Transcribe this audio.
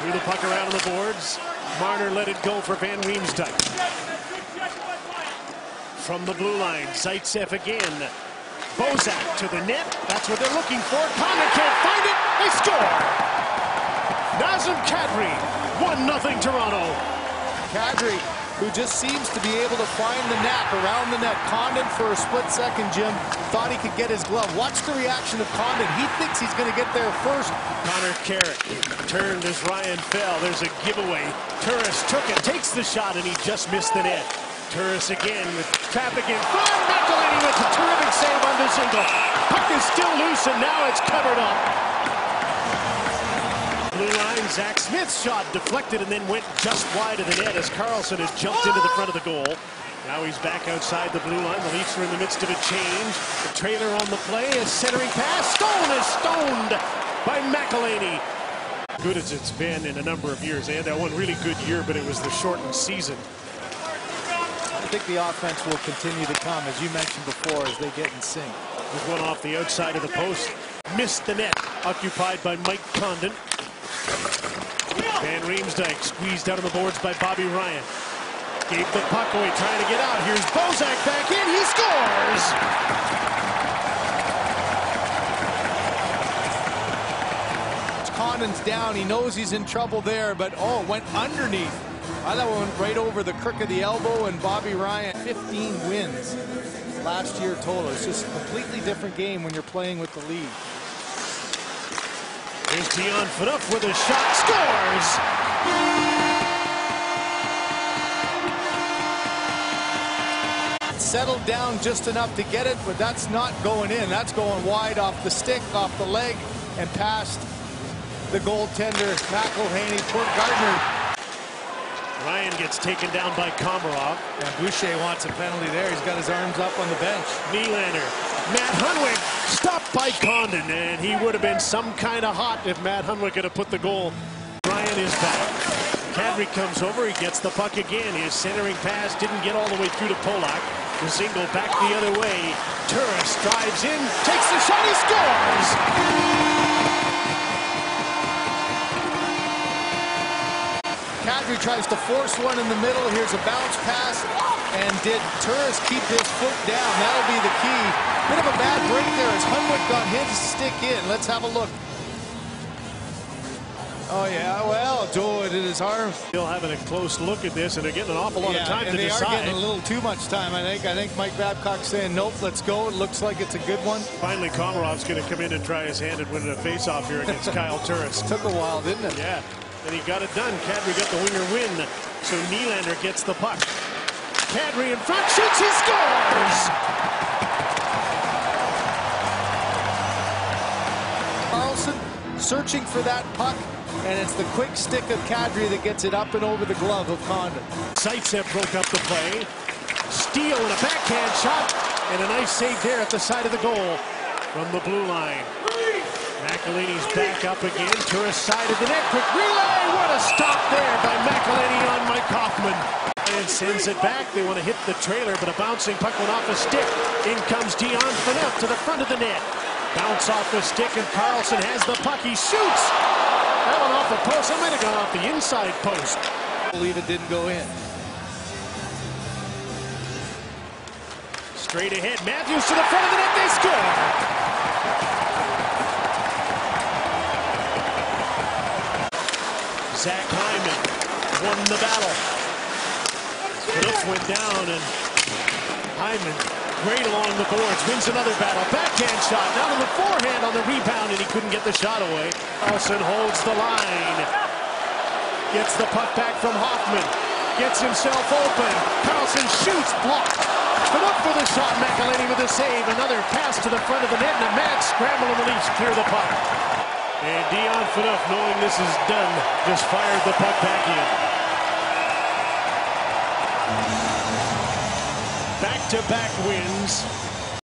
Threw the puck around on the boards. Marner let it go for Van Riemsdyk. From the blue line, Zaitsev again. Bozak to the net. That's what they're looking for. Condon can't find it. They score. Nazem Kadri, 1-0 Toronto. Kadri, who just seems to be able to find the knack around the net. Condon, for a split second, Jim, thought he could get his glove. Watch the reaction of Condon. He thinks he's going to get there first. Connor Carrick turned as Ryan fell. There's a giveaway. Turris took it, takes the shot, and he just missed the net. Turris again with traffic in front. McElhinney with a terrific save on the single. Puck is still loose, and now it's covered up. Blue line, Zach Smith's shot deflected and then went just wide of the net as Carlson has jumped into the front of the goal. Now he's back outside the blue line. The Leafs are in the midst of a change. The trailer on the play, a centering pass. Stone is stoned by McElhinney. Good as it's been in a number of years. They had that one really good year, but it was the shortened season. I think the offense will continue to come, as you mentioned before, as they get in sync. With one off the outside of the post. Missed the net. Occupied by Mike Condon. Van Riemsdyk squeezed out on the boards by Bobby Ryan. Gave the puck away, trying to get out. Here's Bozak back in. He scores! Condon's down. He knows he's in trouble there, but oh, it went underneath. I thought it went right over the crook of the elbow, and Bobby Ryan, 15 wins last year total. It's just a completely different game when you're playing with the lead. Here's Dion Phaneuf with a shot, scores! Settled down just enough to get it, but that's not going in. That's going wide off the stick, off the leg, and past the goaltender, McElhinney. Poor Gardner. Ryan gets taken down by Komarov. And Boucher wants a penalty there. He's got his arms up on the bench. Nylander. Matt Hunwick stopped by Condon, and he would have been some kind of hot if Matt Hunwick had put the goal. Ryan is back. Kadri comes over. He gets the puck again. His centering pass didn't get all the way through to Polak. Zingle back the other way. Turris drives in, takes the shot, he scores! Kadri tries to force one in the middle. Here's a bounce pass. And did Turris keep his foot down? That'll be the key. Bit of a bad break there as Hunwick got his stick in. Let's have a look. Oh, yeah, well, it in his arm. Still having a close look at this, and they're getting an awful lot of time to decide. They are getting a little too much time, I think Mike Babcock's saying, nope, let's go. It looks like it's a good one. Finally, Komarov's going to come in and try his hand at winning a face-off here against Kyle Turris. Took a while, didn't it? Yeah, and he got it done. Kadri got the winger win, so Nylander gets the puck. Kadri in front, shoots, he scores! Carlson searching for that puck. And it's the quick stick of Kadri that gets it up and over the glove of Condon. Zaitsev broke up the play. Steal and a backhand shot. And a nice save there at the side of the goal from the blue line. McElhinney's back up again. Turris side of the net. Quick relay. What a stop there by McElhinney on Mike Hoffman. And sends it back. They want to hit the trailer, but a bouncing puck went off a stick. In comes Dion Phaneuf to the front of the net. Bounce off the stick, and Carlson has the puck. He shoots. That one off the post. That might have gone off the inside post. I believe it didn't go in. Straight ahead. Matthews to the front of the net. They score. Zach Hyman won the battle. Phaneuf went down, and Hyman great along the boards, wins another battle. Backhand shot, now to the forehand on the rebound, and he couldn't get the shot away. Carlson holds the line. Gets the puck back from Hoffman. Gets himself open. Carlson shoots, blocked. Phaneuf for the shot, McElhinney with a save. Another pass to the front of the net, and a mad scramble, and the Leafs clear the puck. And Dion Phaneuf, knowing this is done, just fired the puck back in. Back-to-back wins